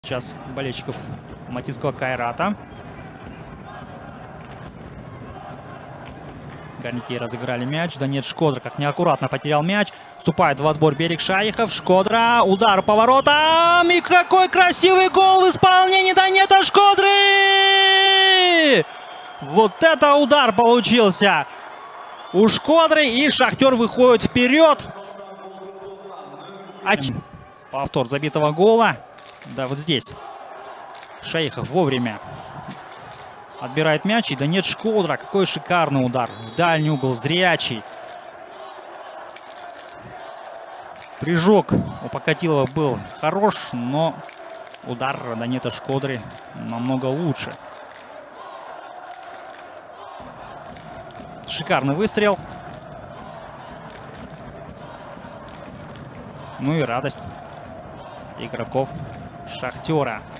Сейчас болельщиков Матинского Кайрата. Горняки разыграли мяч. Донец Шкодра как неаккуратно потерял мяч. Вступает в отбор Берег Шайхов. Шкодра. Удар по воротам. И какой красивый гол в исполнении Донета Шкодры! Вот это удар получился у Шкодры. И Шахтер выходит вперед. Повтор забитого гола. Да, вот здесь. Шайхов вовремя отбирает мяч. И Донец Шкодра. Какой шикарный удар. В дальний угол. Зрячий. Прыжок у Покатилова был хорош, но удар Донета Шкодры намного лучше. Шикарный выстрел. Ну и радость игроков Шахтера.